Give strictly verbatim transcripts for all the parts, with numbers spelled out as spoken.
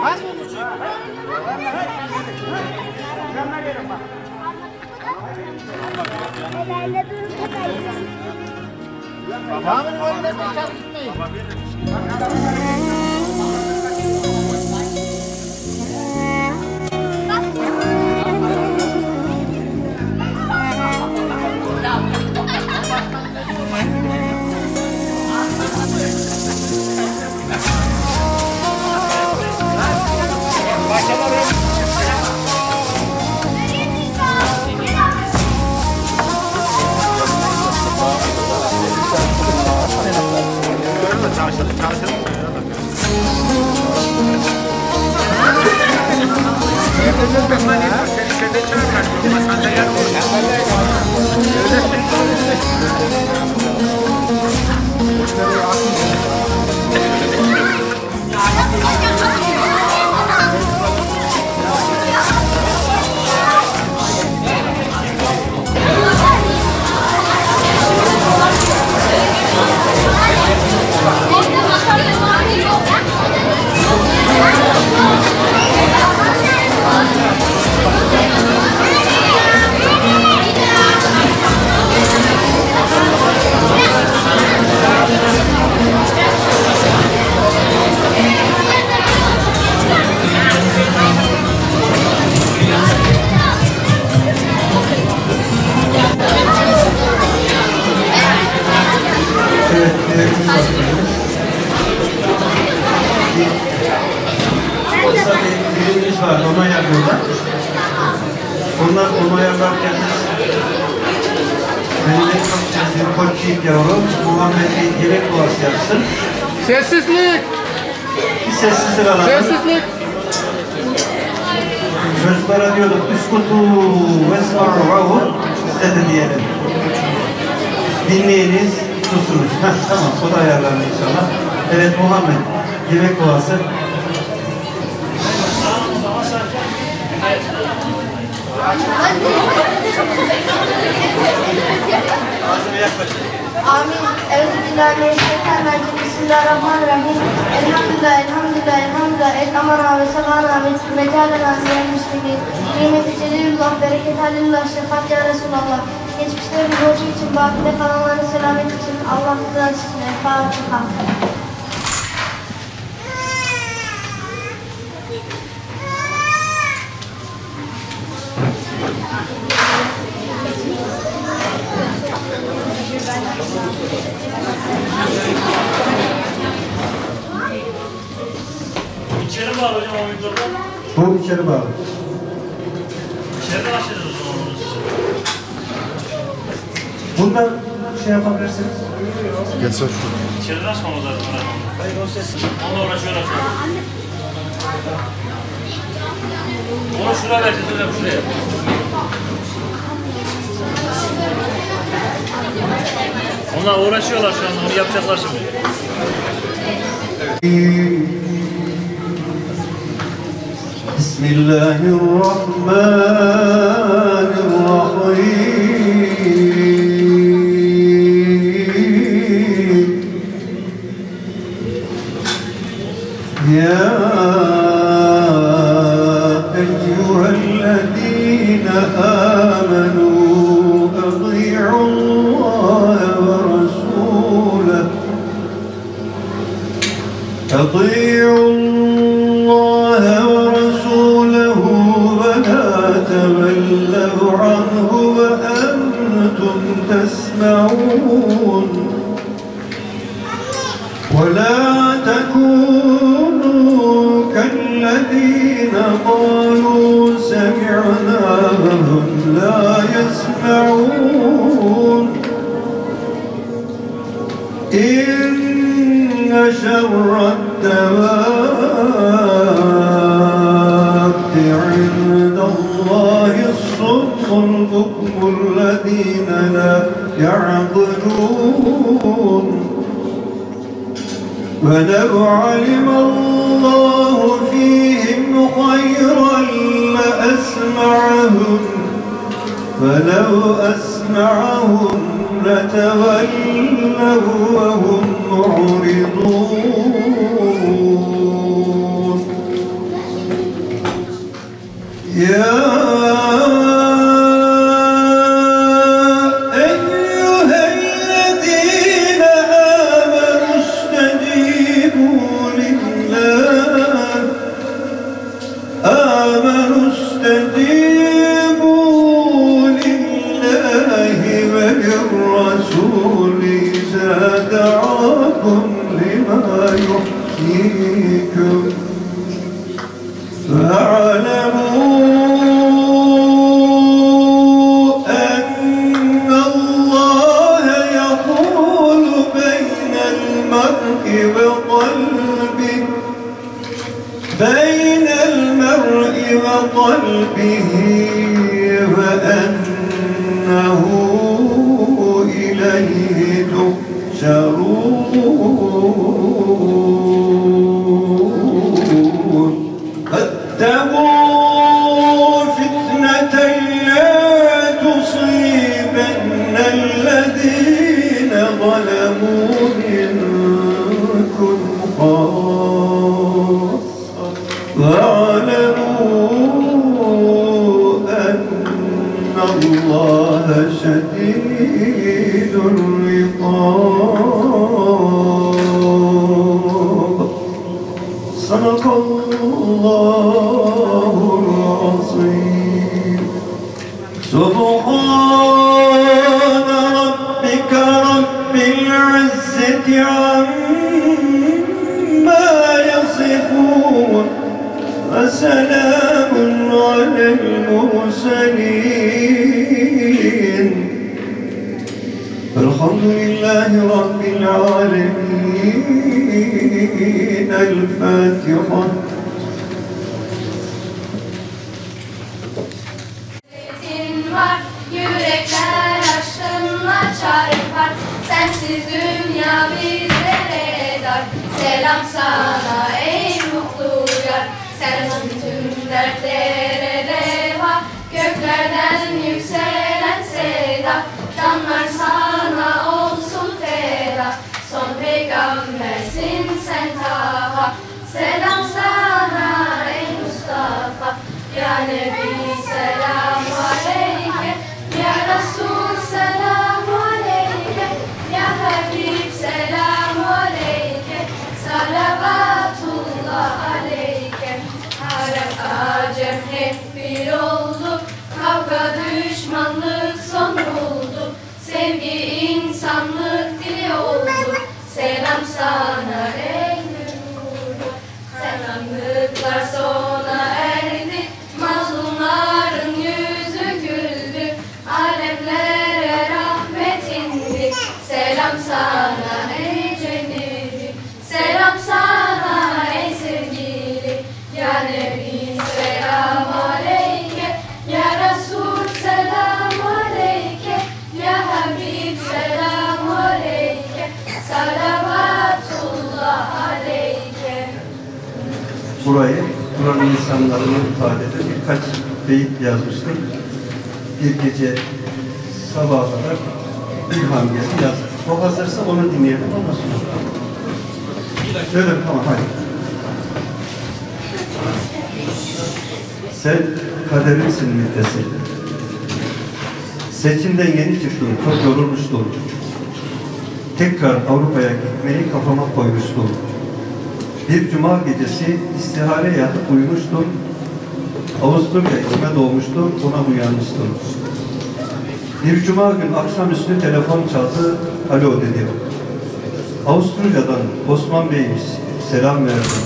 Babamın önünde bir çalışmayın. Çalışalım, çalışalım. Var, onu ayarlıyorlar. Onlar onu ayarlarken benim en çok sevdiğim koççuyum yavrum. Muhammed Bey gerek duası yapsın. Sessizlik! Bir sessizlik alalım. Sessizlik! Çocuklara diyorduk, üskutu vesmarruhu size de diyelim. Dinleyiniz, susunuz. Heh, tamam, o da ayarlanır inşallah. Evet Muhammed, yemek duası. Amin. Euzubillahimineşşeytanirracim. Bismillahirrahmanirrahim. Elhamdülillah, elhamdülillah, elhamdülillah. El amana ve sabana ve mecalena ziyen müşrikin. Kıymet-i celilullah, bereket halilullah, şefaat ya Resulallah. Geçmişlerin borcu için, bakide kalanların selamet için, Allah rızası için, El Fatiha. İçeri mi var hocam o videoda? Bu içeri bağlı. İçeride başlayacağız o zaman. Bundan şey yapabilirsiniz. Geçsene şurada. İçeride açmamız lazım. Hayır o ses. Onunla uğraşıyorlar şu an. Onu şuraya vereceğiz hocam şuraya. Onlar uğraşıyorlar şu an, onu yapacaklar şimdi. Bismillahirrahmanirrahim. Ya eyyühellezine amenu أطيعوا الله ورسوله ولا تولوا عنه وأنتم تسمعون ولا تكونوا كالذين قالوا سمعنا وهم لا يسمعون إن شر الدواب عند الله الصم البكم الذين لا يعقلون ولو علم الله فيهم خيرا لأسمعهم فلو أسمعهم لتولوا وهم معرضون بين المرء وقلبه وأنه إليه تحشرون فاتقوا فتنة لا تصيبن الذين ظلموا منكم خاصة واعلموا أن الله شديد العقاب. صدق الله العظيم. سبحان ربك رب العزة عما يصفون وسلام على المرسلين الحمد لله رب العالمين. الفاتحة. Yürekler aşkınla çarpar, sensiz dünya bizlere dar. Selam sana ey mutlu yar, sensin tüm dertlere deva. Göklerden yükselen seda, canlar sana olsun feda. Son peygambersin sen Taha, selam sana ey Mustafa. Ya Nebi selam aleyke, ya Resul selam aleyke, ya Habib selam aleyke, salavatullah aleyke. Arap Acem hep bir oldu, kavga düşmanlık son buldu, sevgi insanlık dili oldu. Selam sana ey nurlu, selamlıklar sona erdi, mazlumların yüzü güldü, alemlere rahmet indi. Selam sana ey cennetim, selam sana ey sevgili. Ya Nebi selam aleyke, ya Resul selam aleyke, ya Habib selam aleyke, salavatullah aleyke. Burayı buranın insanlarını ifade eden birkaç beyit yazmıştım. Bir gece sabaha kadar ilham geldi yazdım. O hazırsa onu dinleyelim, ondan sonra. Söyle, tamam, hadi. Sen kaderimsin müddesi. Seçimden yeni çıktım, çok yorulmuştum. Tekrar Avrupa'ya gitmeyi kafama koymuştum. Bir cuma gecesi istihare yatıp uyumuştum. Avusturya içime doğmuştu, ona uyanmıştım. Bir cuma gün akşamüstü telefon çaldı, alo dedi. Avusturya'dan Osman Bey'miş, selam verdim.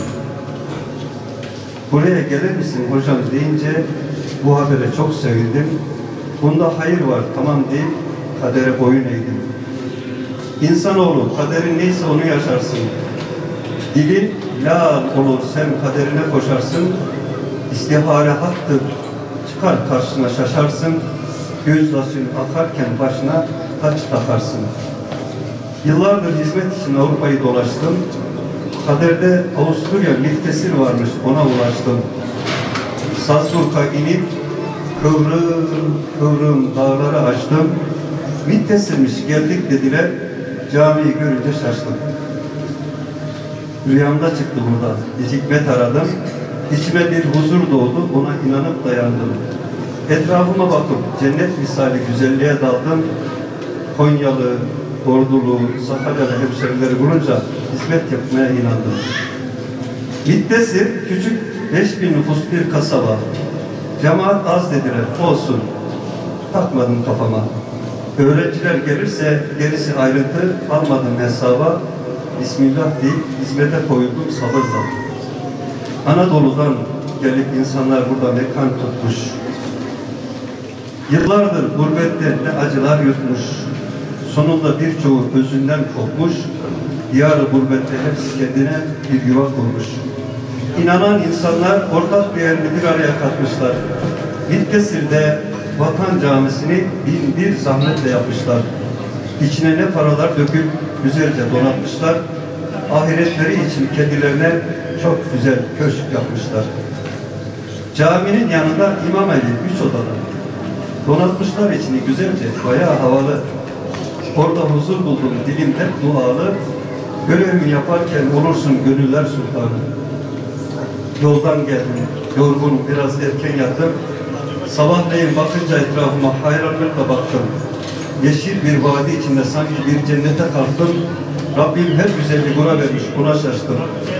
Buraya gelir misin hocam deyince bu habere çok sevindim. Bunda hayır var, tamam deyip kadere boyun eğdim. İnsanoğlu kaderin neyse onu yaşarsın. Dilin la olur sen kaderine koşarsın. İstihare haktır, çıkar karşına şaşarsın. Gözyaşın akarken başına taç takarsın. Yıllardır hizmet için Avrupa'yı dolaştım. Kaderde Avusturya Miftesir varmış, ona ulaştım. Salzburg'a inip kıvrım kıvrım dağları açtım. Miftesirmiş geldik dediler, camiyi görünce şaştım. Rüyamda çıktı burada, bir hikmet aradım. İçime bir huzur doğdu, ona inanıp dayandım. Etrafıma bakıp cennet misali güzelliğe daldım. Konyalı, Ordulu, Sakaryalı hemşerileri bulunca hizmet yapmaya inandım. Miftesir küçük beş bin nüfus bir kasaba. Cemaat az dediler, olsun. Takmadım kafama. Öğrenciler gelirse gerisi ayrıntı almadım hesaba. Bismillah deyip hizmete koyuldum sabırla. Anadolu'dan gelip insanlar burada mekan tutmuş. Yıllardır gurbette ne acılar yutmuş. Sonunda birçoğu özünden kopmuş. Diyarı gurbette hepsi kendine bir yuva kurmuş. İnanan insanlar ortak değerini bir araya katmışlar. Bitkesil'de Vatan Camisi'ni bin bir zahmetle yapmışlar. İçine ne paralar döküp güzelce donatmışlar. Ahiretleri için kendilerine çok güzel köşk yapmışlar. Caminin yanında İmam Evi üç odalı. Donatmışlar içini güzelce, bayağı havalı. Orada huzur buldum, dilim hep dualı. Görevimi yaparken olursun gönüller sultanı. Yoldan geldim, yorgunum, biraz erken yattım. Sabahleyin bakınca etrafıma hayranlıkla baktım. Yeşil bir vadi içinde sanki bir cennete kalktım. Rabbim her güzelliği buna vermiş, buna şaştım.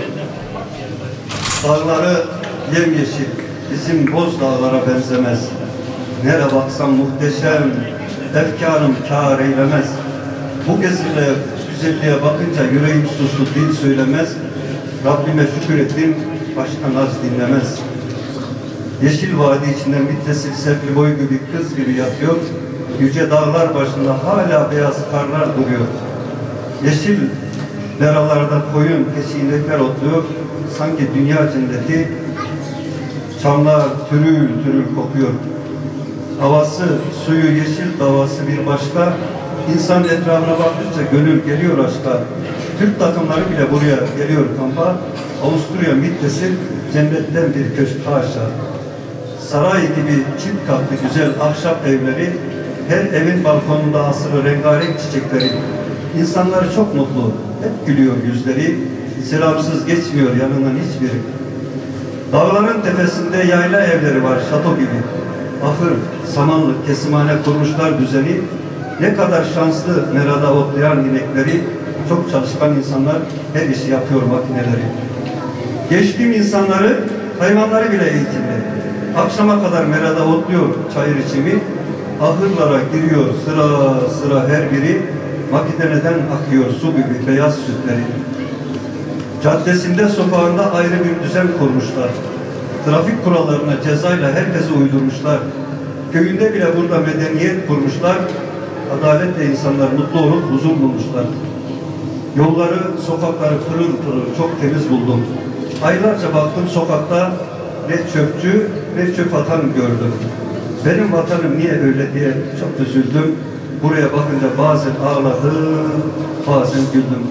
Dağları yemyeşil, bizim boz dağlara benzemez. Nere baksam muhteşem, efkarım kâr eylemez. Bu gezile, güzelliğe bakınca yüreğim suslu, dil söylemez. Rabbime şükür ettim, başka naz dinlemez. Yeşil vadi içinden müttesil sevgi boy gibi kız gibi yatıyor. Yüce dağlar başında hala beyaz karlar duruyor. Yeşil deralarda koyun, keçi, inekler otluyor. Sanki dünya cenneti, çamlar türül türül kokuyor. Havası, suyu yeşil, davası bir başka. İnsan etrafına bakınca gönül geliyor aşka. Türk takımları bile buraya geliyor kampa. Avusturya Mittesil cennetten bir köşk haşa. Saray gibi çift katlı güzel ahşap evleri, her evin balkonunda asılı rengarenk çiçekleri. İnsanları çok mutlu, hep gülüyor yüzleri. Selamsız geçmiyor yanından hiçbiri. Dağların tepesinde yayla evleri var, şato gibi. Ahır, samanlık, kesimhane kurmuşlar düzeni. Ne kadar şanslı merada otlayan inekleri, çok çalışkan insanlar, her işi yapıyor makineleri. Geçtiğim insanları, hayvanları bile eğitimli. Akşama kadar merada otluyor çayır içimi. Ahırlara giriyor sıra sıra her biri. Makineden akıyor su gibi beyaz sütleri. Caddesinde, sokağında ayrı bir düzen kurmuşlar. Trafik kurallarına cezayla herkesi uydurmuşlar. Köyünde bile burada medeniyet kurmuşlar. Adaletle insanlar mutlu olup huzur bulmuşlar. Yolları, sokakları pırıl pırıl çok temiz buldum. Aylarca baktım sokakta ne çöpçü ne çöp atan gördüm. Benim vatanım niye öyle diye çok üzüldüm. Buraya bakınca bazen ağladım, bazen güldüm.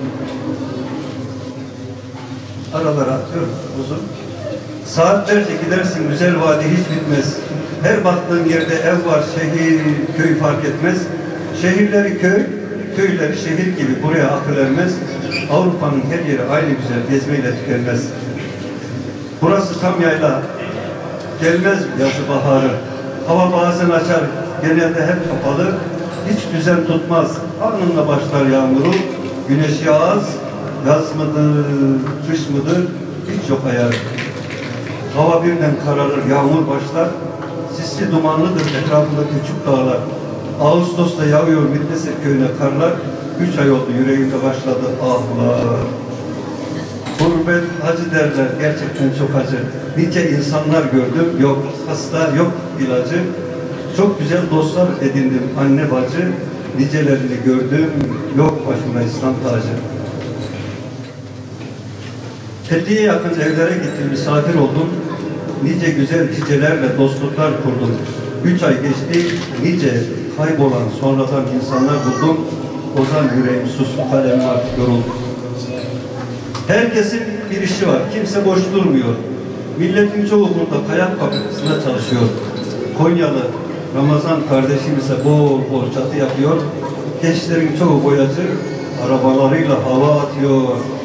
Aralara atıyorum uzun. Saatlerce gidersin, güzel vadi hiç bitmez. Her baktığın yerde ev var, şehir, köy fark etmez. Şehirleri köy, köyleri şehir gibi buraya akıl ermez. Avrupa'nın her yeri aynı güzel, gezmeyle tükenmez. Burası tam yayla, gelmez yazı baharı. Hava bazen açar, genelde hep kapalı. Hiç düzen tutmaz, anında başlar yağmuru. Güneş yağaz, yaz mıdır, kış mıdır, hiç yok ayarı. Hava birden kararır, yağmur başlar. Sisli dumanlıdır etrafında küçük dağlar. Ağustos'ta yağıyor Mittesil köyüne karlar. Üç ay oldu yüreğimde başladı ahlar. Gurbet acı derler, gerçekten çok acı. Nice insanlar gördüm, yok hasta, yok ilacı. Çok güzel dostlar edindim, anne bacı. Nicelerini gördüm, yok başıma İslam tacı. elliye yakın evlere gittim, misafir oldum. Nice güzel cicelerle dostluklar kurdum. Üç ay geçti, nice kaybolan sonradan insanlar buldum. Ozan yüreğim sustu, kalemim artık yoruldu. Herkesin bir işi var, kimse boş durmuyor. Milletin çoğu burada kayak fabrikasında çalışıyor. Konyalı Ramazan kardeşim ise bol bol çatı yapıyor. Gençlerin çoğu boyacı, arabalarıyla hava atıyor.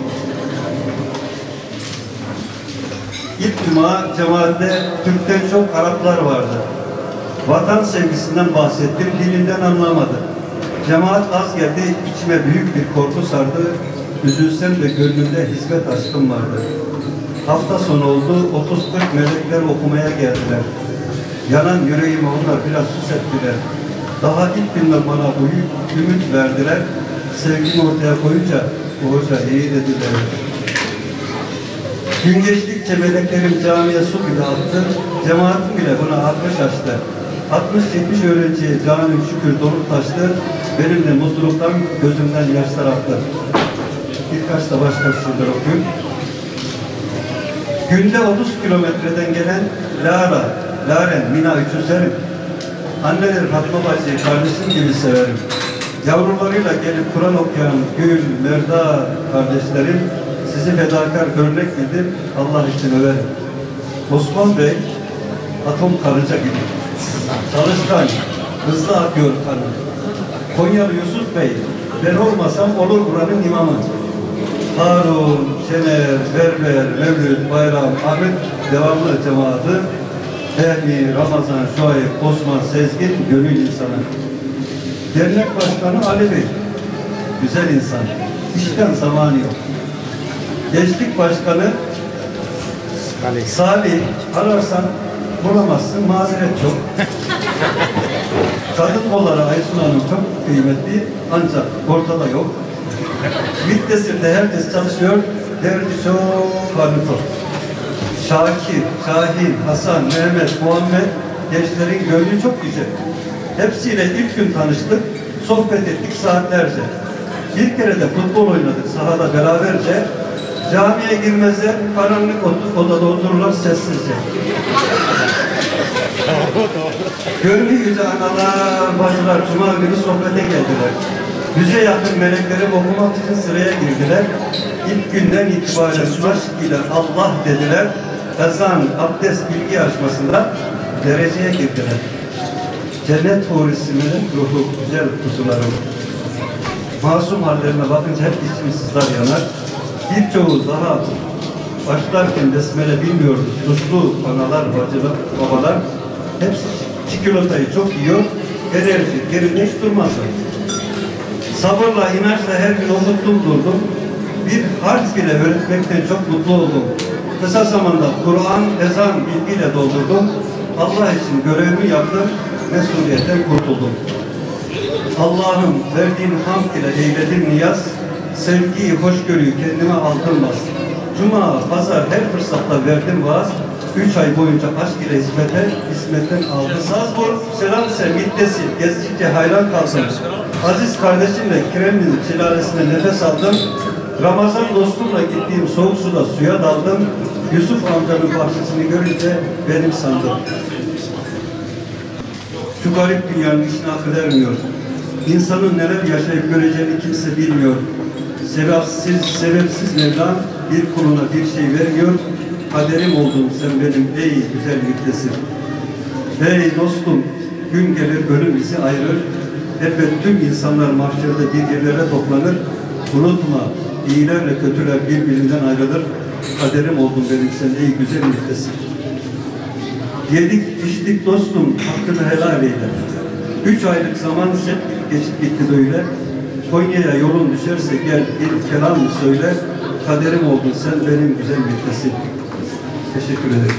İlk cuma cemaatte Türk'ten çok Araplar vardı. Vatan sevgisinden bahsettim, dilinden anlamadı. Cemaat az geldi, içime büyük bir korku sardı. Üzülsem de gönlümde hizmet aşkım vardı. Hafta sonu oldu, otuz kırk melekler okumaya geldiler. Yanan yüreğime onlar biraz süs ettiler. Daha ilk günden bana büyük ümit verdiler. Sevgimi ortaya koyunca bu hoca iyi dediler. Gün geçtikçe meleklerim camiye su gibi attı. Cemaatim bile buna altmış açtı. altmış yetmiş öğrenciye camim şükür dolup taştı. Benim de mutluluktan gözümden yaşlar aktı. Birkaç da başka şiirler okuyayım. Günde otuz kilometreden gelen Lara, Laren, Mina Üçüzler'im. Anneler Fatma Bacı'yı kardeşim gibi severim. Yavrularıyla gelip Kur'an okuyan Gül, Merda kardeşlerim, sizi fedakar örnek bildim, Allah için överim. Osman Bey, atom karınca gibi. Çalışkan, hızlı akıyor kanı. Konyalı Yusuf Bey, ben olmasam olur buranın imamı. Harun, Şener, Berber, Mevlüt, Bayram, Ahmet devamlı cemaati, Ehli, Ramazan, Şuayb, Osman, Sezgin, gönül insanı. Dernek Başkanı Ali Bey, güzel insan, işten zamanı yok. Gençlik Başkanı Salih, ararsan bulamazsın, mazeret çok. Kadın kolları Aysun Hanım çok kıymetli, ancak ortada yok. Müddessir'de herkes çalışıyor, derdi çok varlıklı. Şakir, Şahin, Hasan, Mehmet, Muhammed, gençlerin gönlü çok güzel. Hepsiyle ilk gün tanıştık, sohbet ettik saatlerce. Bir kere de futbol oynadık sahada beraberce. Camiye girmezler, karanlık odada otururlar sessizce. Gönlü yüce analar, bacılar cuma günü sohbete geldiler. Yüze yakın melekleri okumak için sıraya girdiler. İlk günden itibaren aşk ile Allah dediler. Ezan, abdest, bilgi yarışmasında dereceye girdiler. Cennet turizminin ruhu, güzel kuzularım. Masum hallerine bakınca hep içim sızlar yanar. Birçoğu daha başlarken besmele bilmiyordu. Suçlu analar, bacılar, babalar hepsi çikolatayı çok yiyor. Enerji, yerinde hiç durmazlar. Sabırla, inançla her gün okuttum durdum. Bir harf bile öğretmekten çok mutlu oldum. Kısa zamanda Kur'an, ezan, bilgiyle doldurdum. Allah için görevimi yaptım, mesuliyetten kurtuldum. Allah'ım verdiğin hamd ile eyledim niyaz, sevgiyi, hoşgörüyü kendime aldım bas. Cuma, pazar her fırsatta verdim vaaz, üç ay boyunca aşk ile hizmete, hizmetten aldım. Sazbur, selam sevgittesi, gezdikçe hayran kaldım. Aziz kardeşimle Kremlin şelalesine nefes aldım. Ramazan dostumla gittiğim soğuk suda suya daldım. Yusuf amcanın bahçesini görünce benim sandım. Şu garip dünyanın içine akıl ermiyor. İnsanın neler yaşayıp göreceğini kimse bilmiyor. Sebepsiz, sebepsiz Mevlam bir kuluna bir şey veriyor. Kaderim oldun sen benim ey güzel müddessir. Ey dostum, gün gelir ölüm bizi ayırır. Elbet tüm insanlar mahşerde bir yerlere toplanır. Unutma, iyilerle kötüler birbirinden ayrılır. Kaderim oldun benim sen ey güzel müddessir. Yedik, içtik dostum, hakkını helal eyle. Üç aylık zaman geçip gitti böyle. Konya'ya yolun düşerse gel bir kelam söyle. Kaderim oldun sen benim güzel müddessir. Teşekkür ederim.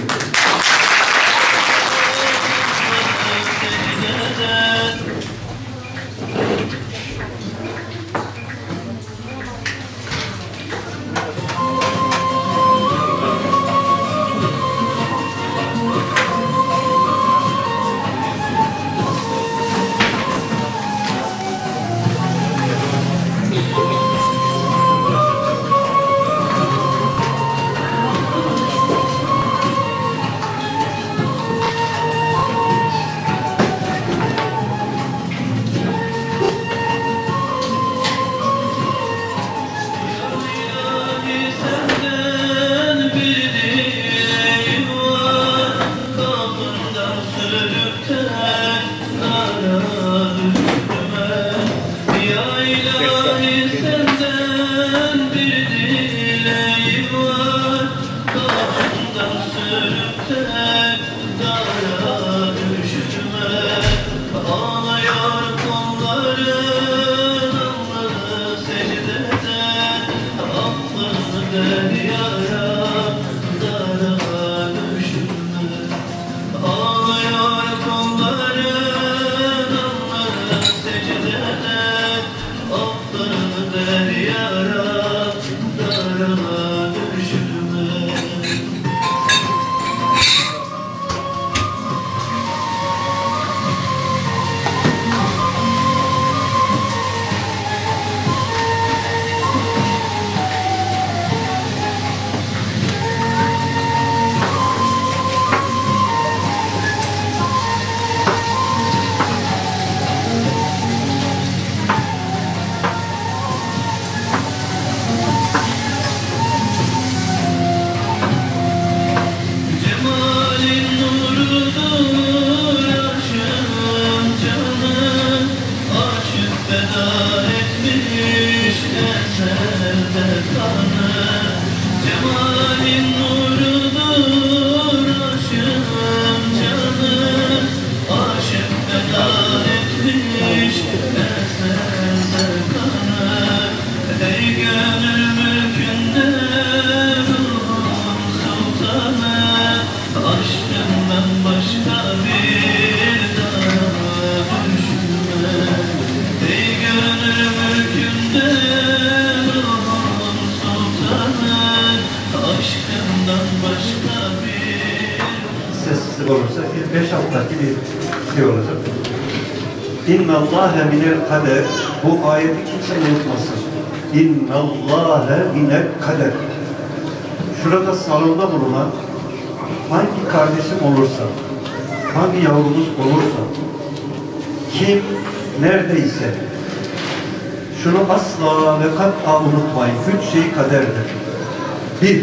nasip olursa bir beş haftaki bir şey olacak. İnna Allahe minel kader. Bu ayeti kimse unutmasın. İnna Allahe minel kader. Şurada salonda bulunan hangi kardeşim olursa, hangi yavrumuz olursa, kim neredeyse şunu asla ve kat'a unutmayın. Üç şey kaderdir. Bir,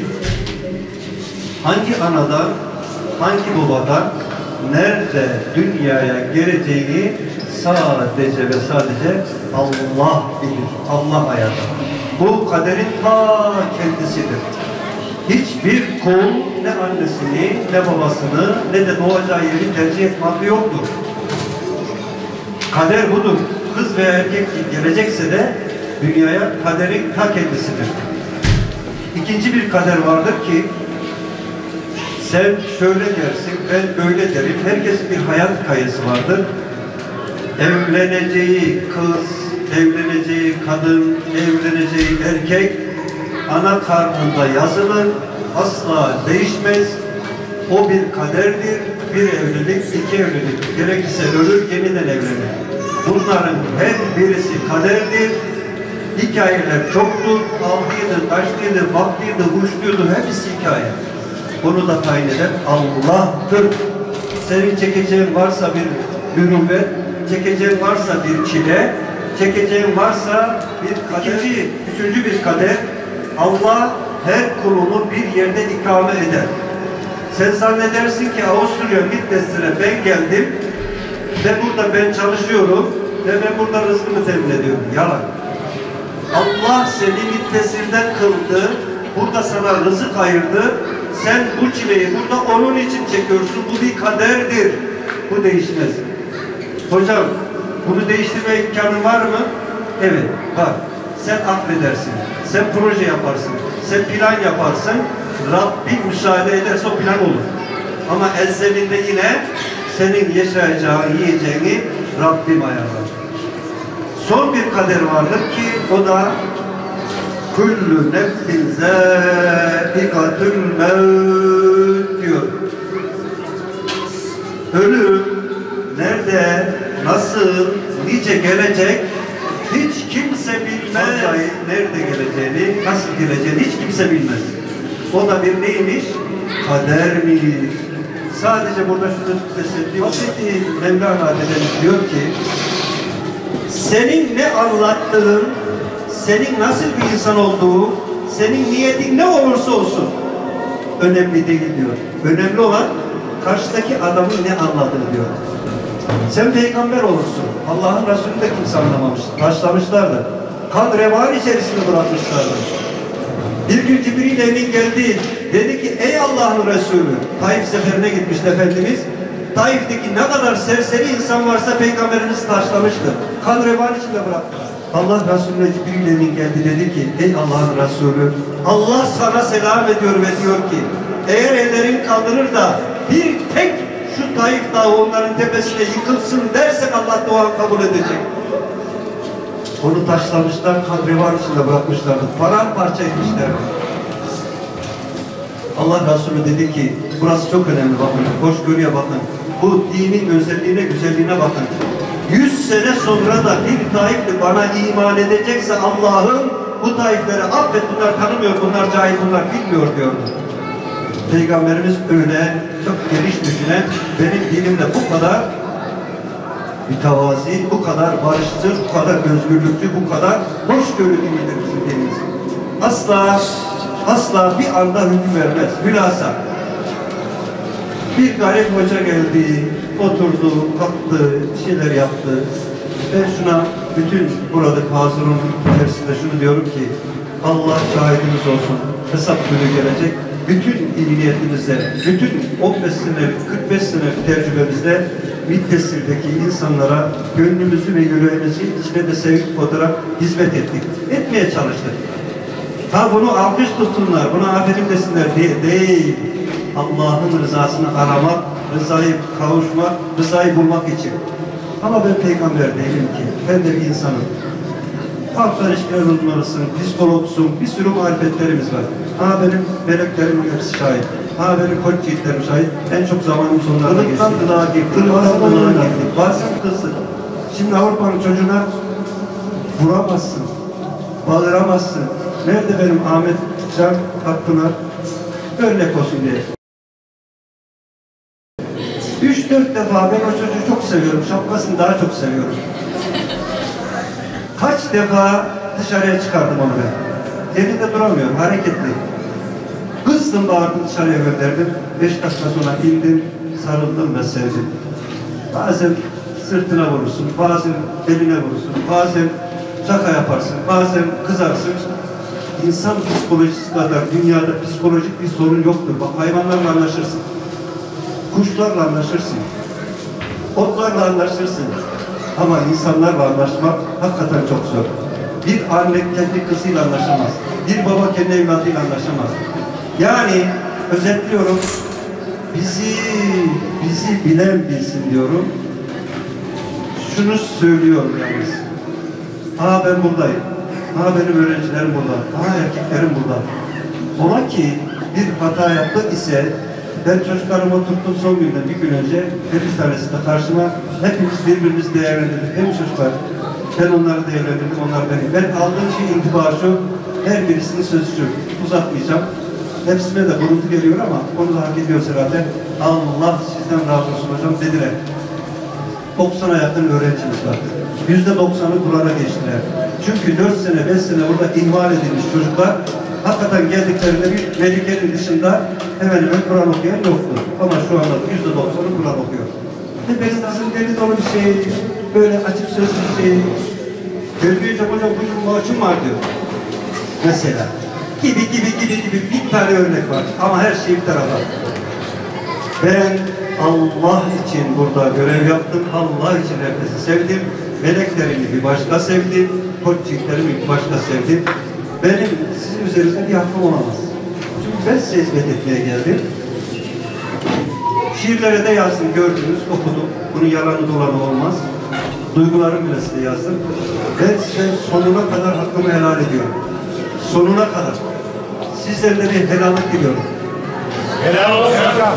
hangi anadan, hangi babadan, nerede dünyaya geleceğini sadece ve sadece Allah bilir. Allah ayarlar. Bu kaderin ta kendisidir. Hiçbir kul ne annesini, ne babasını, ne de doğacağı yeri tercih etme hakkı yoktur. Kader budur. Kız veya erkek gelecekse de dünyaya kaderin ta kendisidir. İkinci bir kader vardır ki sen şöyle dersin, ben böyle derim. Herkesin bir hayat hikayesi vardır. Evleneceği kız, evleneceği kadın, evleneceği erkek ana karnında yazılır, asla değişmez. O bir kaderdir. Bir evlilik, iki evlilik. Gerekirse ölür, yeniden evlenir. Bunların her birisi kaderdir. Hikayeler çoktur. Aldıydı, taşlıydı, baktıydı, uçluydu. Hepsi hikaye. Bunu da tayin eden Allah'tır. Senin çekeceğin varsa bir ürünvet, çekeceğin varsa bir çile, çekeceğin varsa bir kader. İkinci, üçüncü bir kader. Allah her kulunu bir yerde ikame eder. Sen zannedersin ki Avusturya Mittelsi'ne ben geldim ve burada ben çalışıyorum ve ben burada rızkımı temin ediyorum. Yalan. Allah seni Mittelsi'nden kıldı, burada sana rızık ayırdı. Sen bu çileyi burada onun için çekiyorsun. Bu bir kaderdir. Bu değişmez. Hocam, bunu değiştirme imkanın var mı? Evet, var. Sen akledersin. Sen proje yaparsın. Sen plan yaparsın. Rabbim müsaade ederse o plan olur. Ama ezzelinde yine senin yaşayacağın, yiyeceğini Rabbim ayarlar. Son bir kader vardır ki o da Kullu nefsin zâikatül mevt diyor. Ölüm nerede, nasıl, nice gelecek hiç kimse bilmez. Nerede geleceğini, nasıl geleceğini hiç kimse bilmez. O da bir neymiş? Kadermiş. Sadece burada şunu teselli Hazreti Mevlana dedemiz diyor ki senin ne anlattığın, senin nasıl bir insan olduğu, senin niyetin ne olursa olsun önemli değil diyor. Önemli olan karşıdaki adamın ne anladığı diyor. Sen peygamber olursun. Allah'ın Resulü de kimse anlamamış. Taşlamışlardı. Kan revan içerisinde bırakmışlardı. Bir gün Cibril Emin geldi. Dedi ki ey Allah'ın Resulü. Taif seferine gitmişti Efendimiz. Taif'teki ne kadar serseri insan varsa peygamberimiz taşlamıştı. Kan revan içinde bıraktı. Allah Resulü'ne Cibril Emin geldi dedi ki ey Allah'ın Resulü Allah sana selam ediyor ve diyor ki eğer ellerin kaldırır da bir tek şu Taif dağı onların tepesine yıkılsın dersek Allah duanı kabul edecek. Onu taşlamışlar, kadrevan içinde bırakmışlardı. Paramparça etmişlerdi. Allah Resulü dedi ki burası çok önemli bakın. Hoşgörüye bakın. Bu dinin özelliğine, güzelliğine bakın. Yüz sene sonra da bir Taifli bana iman edecekse Allah'ım bu Taifleri affet, bunlar tanımıyor, bunlar cahil, bunlar bilmiyor diyordu. Peygamberimiz öyle çok geniş düşünen, benim dinimde bu kadar mütevazi, bu kadar barışçı, bu kadar özgürlükçü, bu kadar hoşgörülü dinidir bizim dinimiz. Asla, asla bir anda hüküm vermez. Hülasa. Bir garip hoca geldi, oturdu, kalktı, bir şeyler yaptı. Ben şuna, bütün buradaki hazırın içerisinde şunu diyorum ki, Allah şahidimiz olsun, hesap günü gelecek. Bütün iyi niyetimizle, bütün on beş senelik, kırk beş senelik tecrübemizle Mittelsi'deki insanlara gönlümüzü ve yüreğimizi içine de sevip fotoğraf hizmet ettik. Etmeye çalıştık. Ha bunu alkış tutsunlar, buna aferin desinler diye değil. Allah'ın rızasını aramak, rızayı kavuşmak, rızayı bulmak için. Ama ben peygamber değilim ki, ben de bir insanım. Halklar ilişkiler uzmanısın, psikologsun, bir sürü marifetlerimiz var. Ama benim meleklerimin hepsi şahit. Ha benim koç yiğitlerim şahit. En çok zamanım sonlarına geçti. Kılıktan gıdağa girdik, bazen gıdağa girdik, bazen kızdık. Şimdi Avrupa'nın çocuğuna vuramazsın, bağıramazsın. Nerede benim Ahmet Can Akpınar? Örnek olsun diye. Üç dört defa ben o çocuğu çok seviyorum, şapkasını daha çok seviyorum. Kaç defa dışarıya çıkardım onu ben. Evinde duramıyorum, hareketli. Kızdım, bağırdım, dışarıya gönderdim. Beş dakika sonra indim, sarıldım ve sevdim. Bazen sırtına vurursun, bazen eline vurursun, bazen şaka yaparsın, bazen kızarsın. İnsan psikolojisi kadar dünyada psikolojik bir sorun yoktur. Bak, hayvanlarla anlaşırsın, kuşlarla anlaşırsın, otlarla anlaşırsın. Ama insanlarla anlaşmak hakikaten çok zor. Bir anne kendi kızıyla anlaşamaz. Bir baba kendi evladıyla anlaşamaz. Yani özetliyorum, bizi bizi bilen bilsin diyorum. Şunu söylüyorum yalnız. Aa ben buradayım. Aa benim öğrencilerim burada. Aa erkeklerim burada. Ola ki bir hata yaptı ise ben çocuklarımı tuttum son günden bir gün önce her bir tanesi de karşıma, hepimiz birbirimizi değerlendirdik. Hem çocuklar, ben onları değerlendirdim, onlar beni. Ben aldığım şey intiba şu, her birisinin sözü şu. Uzatmayacağım. Hepsine de gurultu geliyor ama onu da hak ediyoruz herhalde. Allah sizden razı olsun hocam dediler. doksana yakın öğrencimiz var. yüzde doksanı Kur'an'a geçtiler. Çünkü dört sene, beş sene burada ihmal edilmiş çocuklar hakikaten geldiklerinde bir melikenin dışında hemen hemen Kur'an okuyan yoktu. Ama şu anda yüzde doksanı Kur'an okuyor. E benim nasıl deli dolu bir şey, böyle açık sözlü bir şey. Görmeyecek hocam bugün maaşım var diyor. Mesela. Gibi gibi gibi gibi bir tane örnek var. Ama her şey bir tarafa. Ben Allah için burada görev yaptım. Allah için herkesi sevdim. Meleklerimi bir başka sevdim. Koççiklerimi bir başka sevdim. Benim sizin üzerinizde bir hakkım olamaz. Çünkü ben size hizmet etmeye geldim. Şiirlere de yazdım, gördünüz, okudum. Bunun yalanı dolanı olmaz. Duygularım bile size yazdım. Ben size sonuna kadar hakkımı helal ediyorum. Sonuna kadar. Sizlerle bir helallik diliyorum. Helal olsun.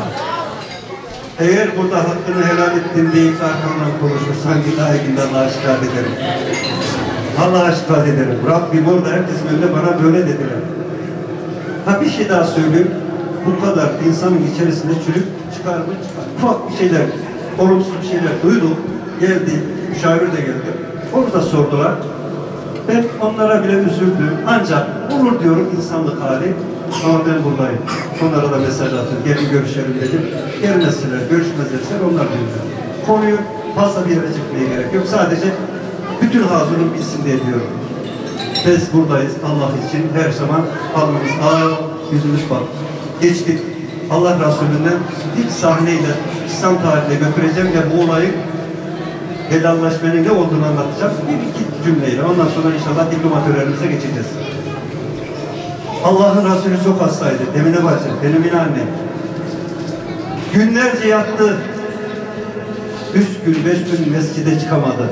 Eğer burada hakkını helal ettim deyip arkamdan konuşursan ilahi günde Allah'a şikayet ederim. Allah'a şikayet ederim. Rabbim orada herkesin önünde bana böyle dediler. Ha bir şey daha söyleyeyim. Bu kadar insanın içerisinde çürük çıkar mı çıkar. Ufak bir şeyler, olumsuz bir şeyler duydum. Geldi, müşavir de geldi. Onu da sordular. Ben onlara bile üzüldüm. Ancak olur diyorum insanlık hali. Ama ben buradayım. Onlara da mesaj attım. Gelin görüşelim dedim. Gelmezseler, görüşmezlerse onlar diyorlar. Konuyu fazla bir yere çekmeye gerek yok. Sadece bütün hazırlık bilsin diye diyorum. Biz buradayız Allah için. Her zaman alnımız ağır, yüzümüz bak. Geçtik. Allah Resulü'nden ilk sahneyle İslam tarihine götüreceğim ve bu olayın helallaşmanın ne olduğunu anlatacağım. Bir iki cümleyle. Ondan sonra inşallah diplomat törenimize geçeceğiz. Allah'ın Resulü çok hastaydı. Emine bacı, benim yine annem. Günlerce yattı. Üç gün, beş gün mescide çıkamadı.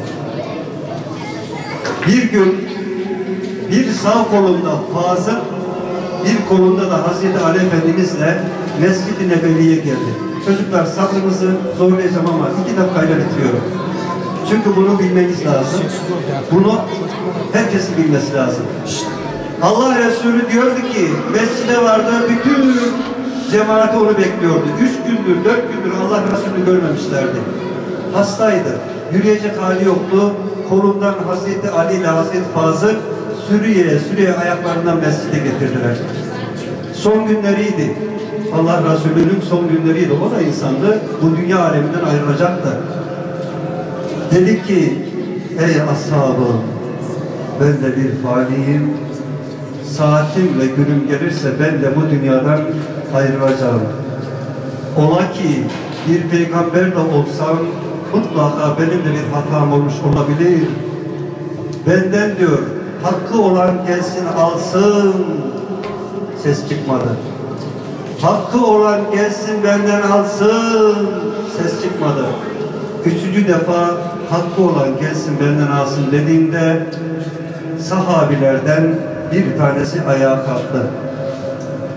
Bir gün bir sağ kolunda Fazıl, bir kolunda da Hazreti Ali Efendimizle Mescid-i Nebevi'ye geldi. Çocuklar sabrınızı zorlayacağım ama iki dakikayla bitiriyorum. Çünkü bunu bilmeniz lazım. Bunu herkesin bilmesi lazım. Allah Resulü diyordu ki, mescide vardı, bütün cemaati onu bekliyordu. Üç gündür, dört gündür Allah Resulü görmemişlerdi. Hastaydı, yürüyecek hali yoktu. Kolundan Hazreti Ali ile Hazreti Fazıl sürüye sürüye ayaklarından mescide getirdiler. Son günleriydi. Allah Resulü'nün son günleriydi. O da insandı. Bu dünya aleminden ayrılacaktı. Dedi ki, ey ashabım, ben de bir faliyim. Saatim ve günüm gelirse ben de bu dünyadan ayrılacağım. Ola ki bir peygamber de olsam mutlaka benim de bir hatam olmuş olabilir. Benden diyor, hakkı olan gelsin alsın. Ses çıkmadı. Hakkı olan gelsin benden alsın. Ses çıkmadı. Üçüncü defa hakkı olan gelsin benden alsın dediğinde sahabilerden bir tanesi ayağa kalktı.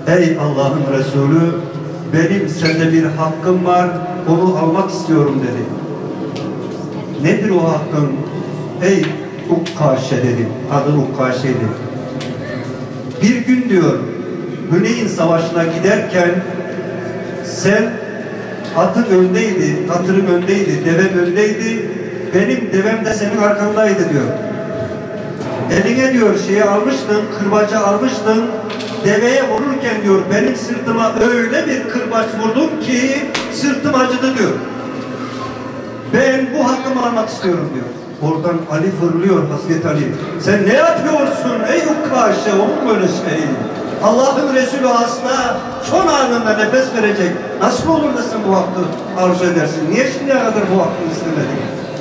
ey Allah'ın Resulü, benim sende bir hakkım var, onu almak istiyorum dedi. Nedir o hakkın? Ey Ukkaşe dedi. Adı Ukkaşe'ydi. Bir gün diyor, Hüneyn Savaşı'na giderken sen atın öndeydi, atırın öndeydi, devem öndeydi, benim devem de senin arkandaydı diyor. Eline diyor şeyi almıştın, kırbacı almıştın, deveye vururken diyor benim sırtıma öyle bir kırbaç vurdum ki sırtım acıdı diyor. Ben bu hakkımı almak istiyorum diyor. Oradan Ali fırlıyor, Hazreti Ali. Sen ne yapıyorsun ey Ukkaşe? Olur mu öyle şey? Allah'ın Resulü hasta, son anında nefes verecek. Nasıl olur da sen bu hakkı arzu edersin? Niye şimdiye kadar bu hakkı istemedin?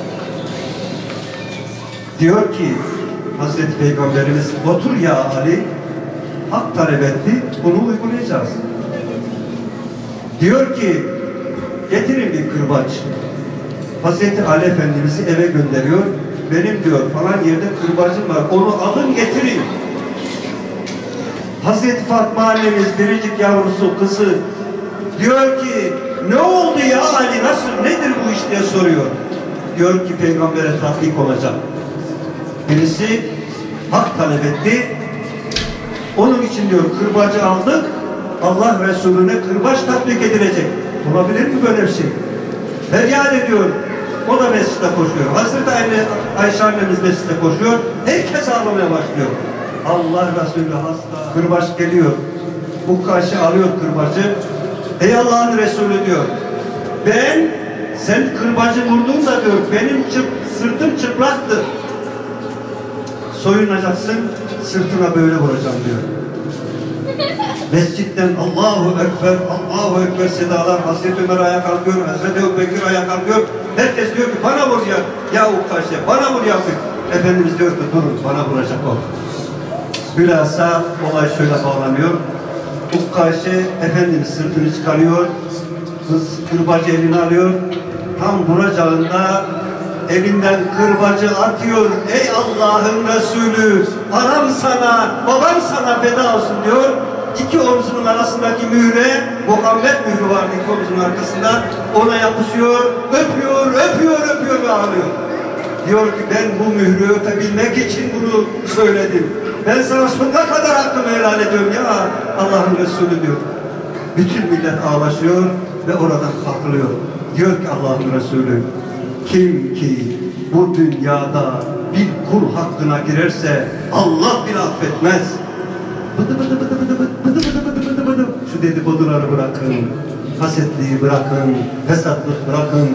Diyor ki Hazreti Peygamberimiz, otur ya Ali, hak talep etti, bunu uygulayacağız. Diyor ki, getirin bir kırbaç. Hazreti Ali Efendimiz'i eve gönderiyor. Benim diyor falan yerde kırbacım var, onu alın getirin. Hazreti Fatma annemiz, biricik yavrusu, kızı diyor ki, ne oldu ya Ali, nasıl, nedir bu iş diye soruyor. Diyor ki peygambere tatbik olacak. Birisi hak talep etti. Onun için diyor kırbacı aldık. Allah Resulüne kırbaç tatbik edilecek. Olabilir mi böyle bir şey? Feryat ediyor. O da mescide koşuyor. Hazreti Ayşe annemiz mescide koşuyor. Herkes ağlamaya başlıyor. Allah Resulü hasta. Kırbaç geliyor. Bu karşı alıyor kırbacı. Ey Allah'ın Resulü diyor. Ben sen kırbacı vurduğunda diyor benim çıp, sırtım çıplaktı. Soyunacaksın, sırtına böyle vuracağım diyor. Mescitten Allahu Ekber, Allahu Ekber sedalar, Hazreti Ömer ayağa kalkıyor, Hazreti Ebubekir ayağa kalkıyor. Herkes diyor ki bana vur ya, ya Ukkaşe, bana vur ya. Efendimiz diyor ki durun, bana vuracak o. Bilhassa olay şöyle bağlanıyor. Ukkaşe, Efendimiz sırtını çıkarıyor, kırbacı elini alıyor. Tam vuracağında elinden kırbacı atıyor. Ey Allah'ın Resulü, anam sana, babam sana feda olsun diyor. İki omzunun arasındaki mühre, Muhammed mührü vardı iki omzunun arkasında. Ona yapışıyor, öpüyor, öpüyor, öpüyor ve ağlıyor. Diyor ki ben bu mührü öpebilmek için bunu söyledim. Ben sana sonuna kadar hakkımı helal ediyorum ya Allah'ın Resulü diyor. Bütün millet ağlaşıyor ve oradan kalkılıyor. Diyor ki Allah'ın Resulü, kim ki bu dünyada bir kul hakkına girerse Allah bile affetmez. Bıdı bıdı bıdı bıdı bıdı bıdı bıdı bıdı bıdı. Şu dedikoduları bırakın, hasetliği bırakın, fesatlık bırakın.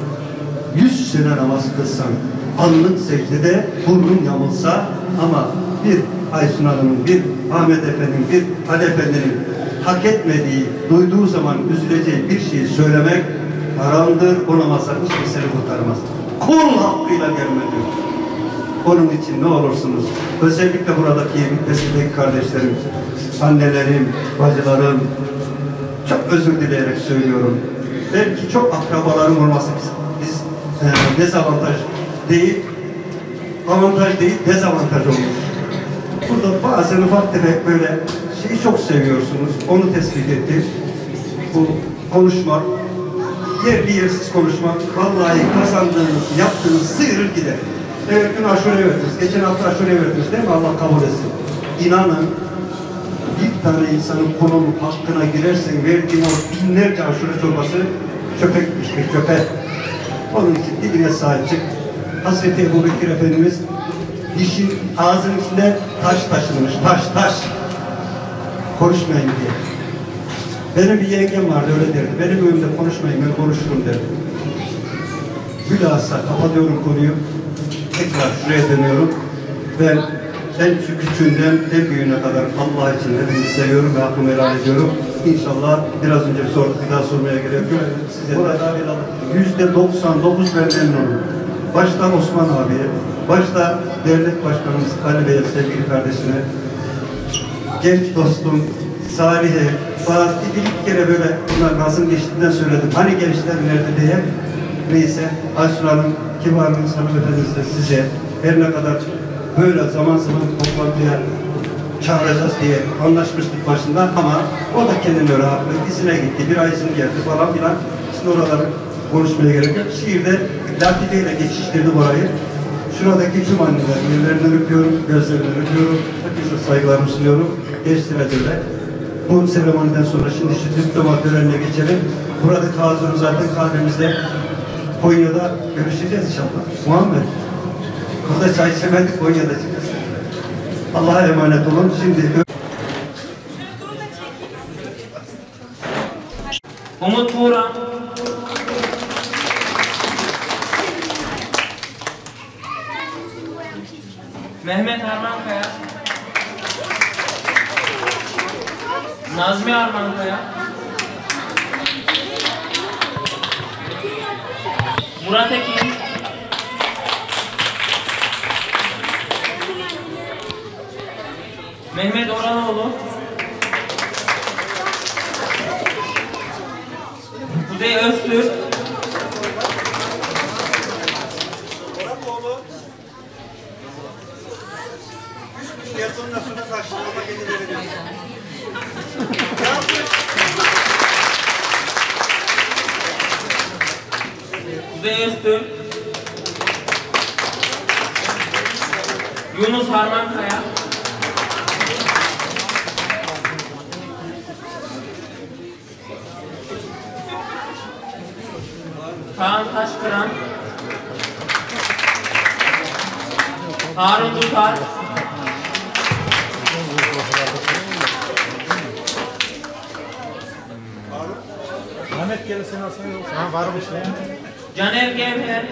Yüz sene namaz kılsan, alnın secdede, burnun yamulsa ama bir Aysun Hanım'ın, bir Ahmet Efendi'nin, bir Ali Efendi'nin hak etmediği, duyduğu zaman üzüleceği bir şeyi söylemek haramdır, o namazlar hiç kimseyi kurtarmaz. Kul hakkıyla gelme diyor. Onun için ne olursunuz, özellikle buradaki Bitlis'teki kardeşlerim, annelerim, bacılarım, çok özür dileyerek söylüyorum. Belki çok akrabalarım olması biz, biz e, dezavantaj değil, avantaj değil, dezavantaj olmuş. Burada bazen ufak tefek böyle şeyi çok seviyorsunuz, onu tespit ettim. Bu konuşmak, yerli yersiz konuşmak, vallahi kazandığınız, yaptığınız sıyırır gider. Evet, gün aşure verdiniz, geçen hafta aşure verdiniz değil mi? Allah kabul etsin. İnanın, bir tane insanın konunun hakkına girersen verdiğin o binlerce aşure çorbası çöpe gitmiştir, çöpe. Onun için diline sahip çık. Hazreti Ebubekir Efendimiz dişin ağzının içinde taş taşınmış, taş taş. Konuşmayın diye. Benim bir yengem vardı öyle derdi. Benim önümde konuşmayın, ben konuşurum derdi. Bilhassa kapatıyorum konuyu. Tekrar şuraya dönüyorum. Ben en küçüğünden en büyüğüne kadar Allah için hepinizi seviyorum ve hakkımı helal ediyorum. İnşallah biraz önce sorduk, bir daha sormaya gerek yok. Size burada yüzde doksan dokuz ben memnunum. Başta Osman abiye, başta devlet başkanımız Ali Bey'e, sevgili kardeşine, genç dostum Salih'e, bazı bir kere böyle bunlar nazım geçtiğinden söyledim. Hani gençler nerede diye. Neyse, Aysun Hanım, kibarlığınız hanımefendiniz de size her ne kadar böyle zaman zaman toplantıya çağıracağız diye anlaşmıştık başından ama o da kendini rahatlı, izine gitti, bir ay izin geldi falan filan. Şimdi oraları konuşmaya gerek yok. Şiirde latifeyle geçiştirdi orayı. Şuradaki tüm anneler, ellerinden öpüyorum, gözlerinden öpüyorum, hepinize saygılarımı sunuyorum. Gençlere de öyle. Bu seremoniden sonra şimdi şu diploma törenine geçelim. Burada Kazım zaten kalbimizde. Konya'da görüşeceğiz inşallah. Muhammed, burada çay içemedik, Konya'da çıkacağız. Allah'a emanet olun. Şimdi Umut Buğra, Mehmet Armankaya, Nazmi Armankaya, Murat Ekin, Mehmet Oranoğlu, Kuzey Öztürk, Kuzey Öztürk, Yunus Harmankaya, Kaan Taşkıran, Harun Dutar, Ahmet gelirsin alsana yok. Ha varmış ne? Caner Gevher,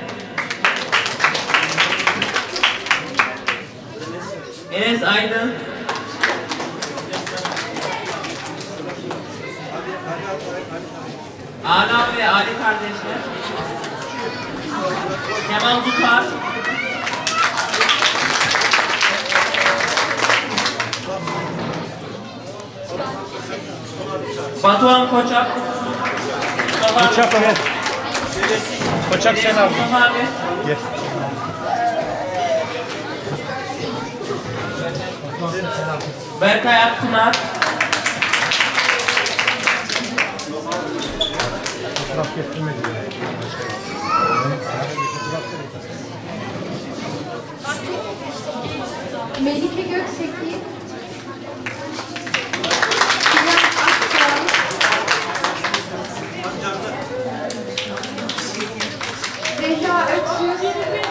Enes Aydın, Ala ve Ali kardeşler, Kemal Dutar, Batuhan Koçak, Koçak evet. Koçak sen abi. Mustafa abi, Gel. Berkay Akpınar, Fotoğraf getirmedi. Melike Gökseki, Sinan Akçal, Zehra Öksüz,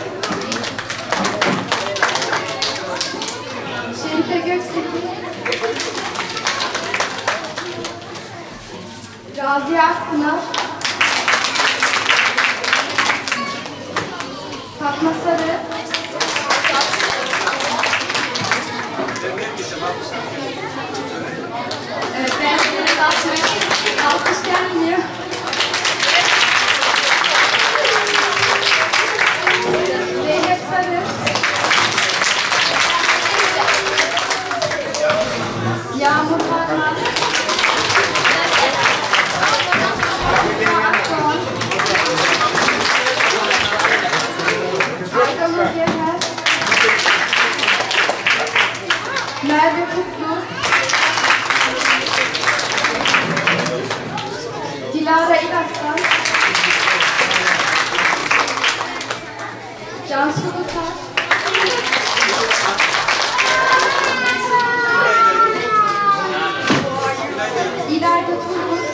Şerife Gökseki, Raziye Akpınar, Fatma Sarı, evet, ben size basmayı alkış gelmiyor. Zeynep Sarı, Yağmur Parmak, Akdoğan, Aydanur Gevher, Merve Kutlu, Dilara İlaksan, Cansu Dutar, İlayda Turgut,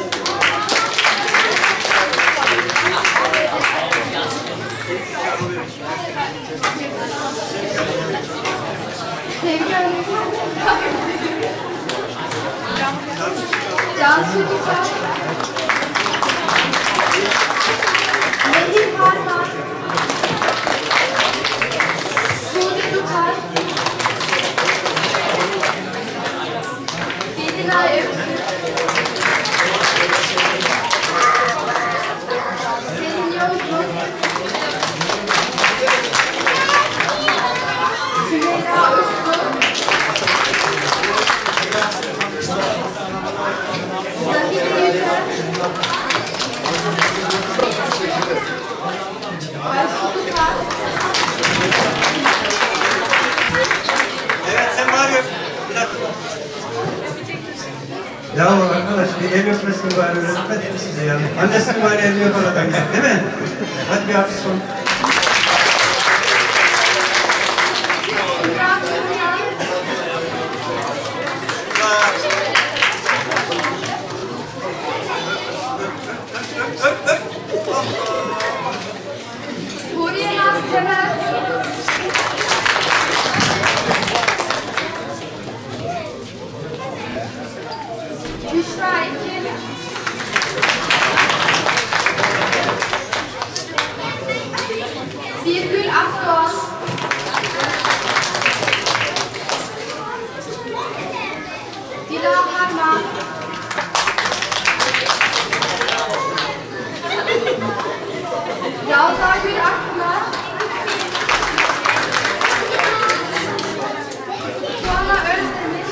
Sevgi Önür, Cansu Dutar, Nehir Parmak, Suudi Dutar, Bedinay Öksüz, Selin Yolcu, Sümeyra Uslu, Zahide Yüksel, Ya arkadaş bir el öpmesini bari öğretmedim mi size yani? Annesini bari elini öp aradan gel, değil mi? Hadi bir hafif son. Huriye Naz Temel. Büşra Ekin. Birgül Akdoğan. Dila Harman. Ravza Gül Akpınar. Tuana Özdemir.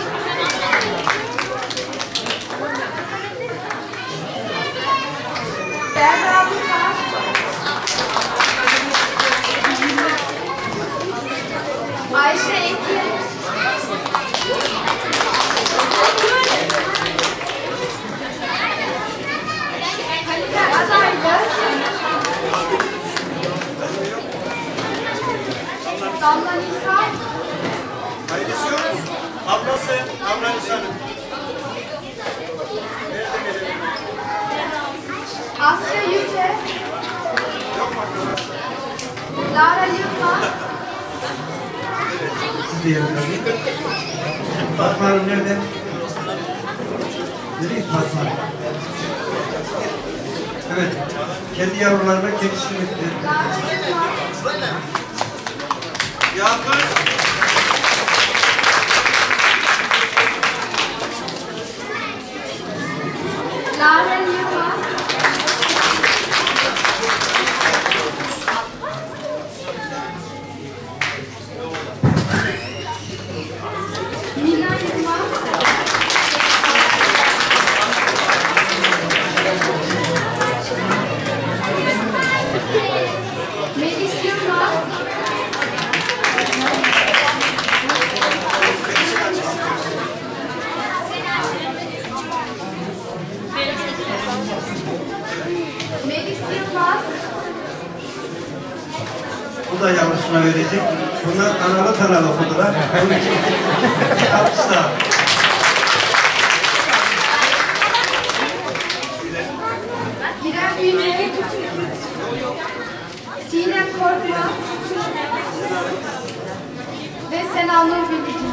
Berra Butar. Ayşe Ekin. Halide Adaylı. Damla Nisan. Ailesi yok. Ablası, abla Nisan'ın. Asya Yüce. Lara Yılmaz. Siz de yarın tabii. Fatma Hanım nerede? Nereye gitti Fatma Hanım? Evet. Kendi yavrularına gelişim etti. Lara Yılmaz. Yakın. Lara Yılmaz. Mina Yılmaz. Melis Yılmaz. Melis Yılmaz. Bu da yavrusuna verecek. Bunlar analı tanalı okudular. Onun için alkışlar. İrem Yüce. Sinem Korkmaz. Ve Sena Nur Bilici.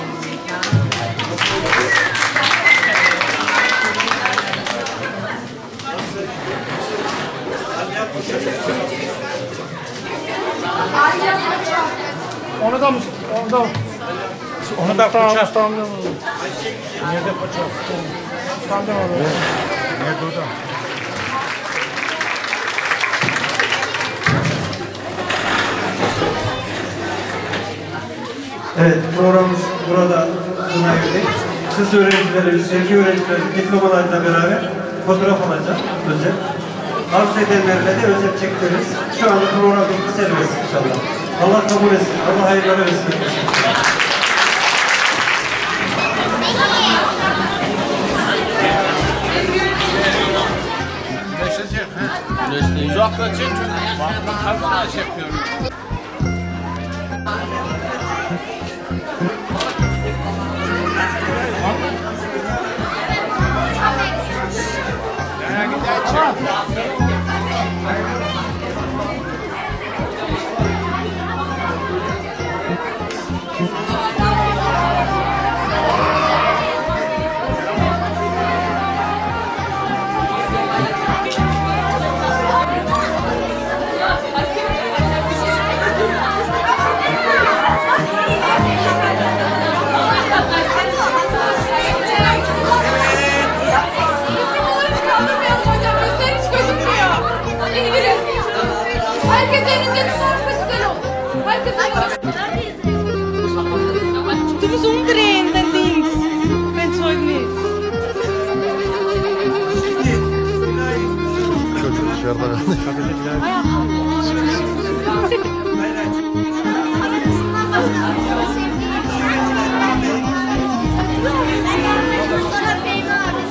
Arya Koçak. Onu da mı? Onu da onu da bıçak. Nerede bıçak? Sandım onu. Nerede o da? Evet, programımız burada sona erdi. Kız öğrencilerimiz, erkek öğrencilerimiz diplomalarıyla beraber fotoğraf alacak özel. Arz edenlerle de özel çektiririz. Şu anda program bitti, serbest inşallah. Allah kabul etsin, Allah hayırlara vesile etsin. Güneşecek ha. Güneşli. Uzaklaşacak çünkü. Bak kalbine şey yapıyorum. Ya gider Herkes elinde tutarsa güzel olur. Herkes Du musst umdrehen, dein Dings. Wenn Zeugnis. Çocuk dışarıda kaldı.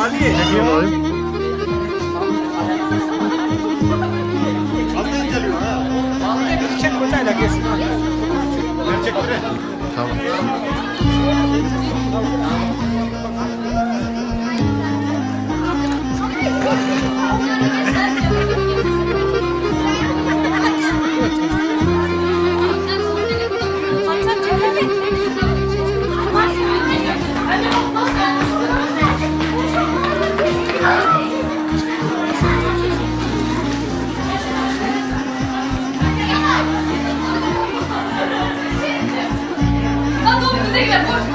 Lan oğlum bize gidelim. Boş.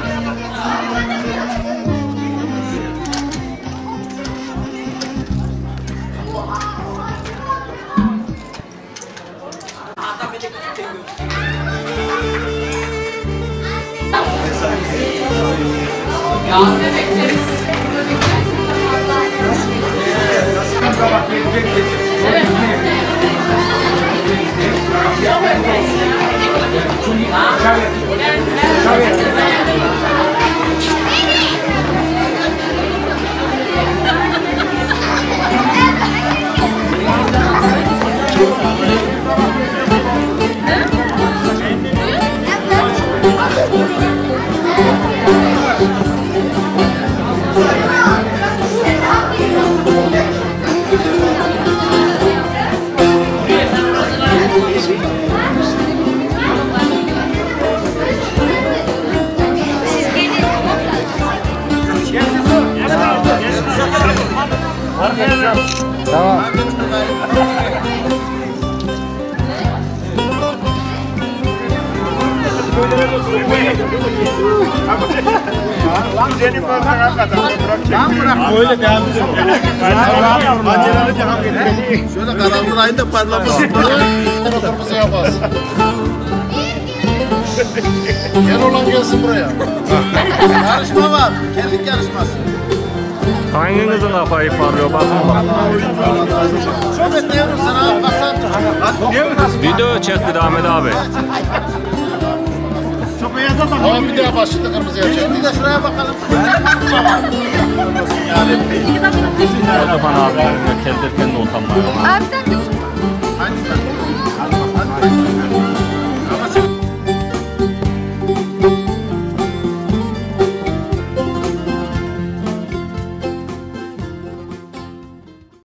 Yarın bekleriz. Şöyle karanlık ayında parlamasın. Kırmızı yapmaz. Gel olan gelsin buraya. Yarışma var. Kendi yarışması. Hanginizin lafayı parlıyor bakın bak. Sohbet devrim sana baksan. Video çekti Ahmet abi. Tamam bir daha başladı kırmızıya çek. Bir de şuraya bakalım. Erdoğan abi, kendilerine utanmıyor. Abi sen de